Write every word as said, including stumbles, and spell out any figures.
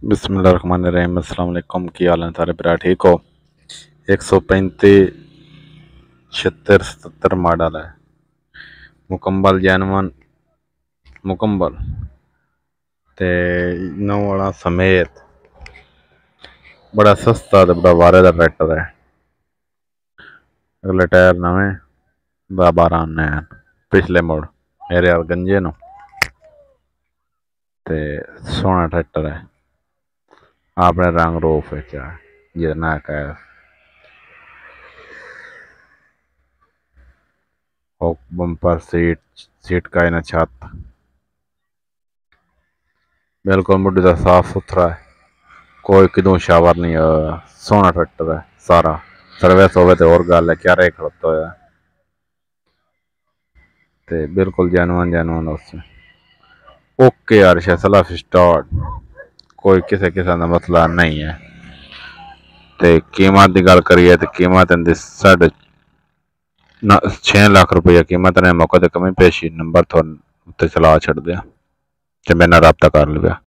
बिस्मिल्लाहिर्रहमानिर्रहीम। अस्सलाम वालेकुम। की हाल है सारे भरा? ठीक हो? एक सौ पैंती छिहत्तर सतहत्तर मॉडल है, मुकम्मल जैनवन मुकम्मल ते नौ वाला समेत बड़ा सस्ता ते बड़ा वारे दा ट्रैक्टर है। अगले टायर नवे दा बारह आने हैं, पिछले मुड़ मेरे हाल गंजे नो ते सोहना ट्रैक्टर है। आपने रंग रूप जितना कह बम्पर सीट सीट का ना छत बिल्कुल मुड्डी का साफ सुथरा है, कोई किदों शावर नहीं है। सोहना ट्रैक्टर है सारा। सर्विस होवे तो और गल है, क्या रे खड़ोता होया ते बिल्कुल जैनवन जैनवन उस ओके यार सेल्फ स्टार्ट, कोई किसी किस्म का मसला नहीं है। ते कीमत की गल करिए तो कीमत इनकी साढ़े छे लाख रुपया कीमत ने। मौके ते कमी पेशी नंबर थोड़े उत्ते चला छड़ दिया ते मेरे नाल राबता कर लिया।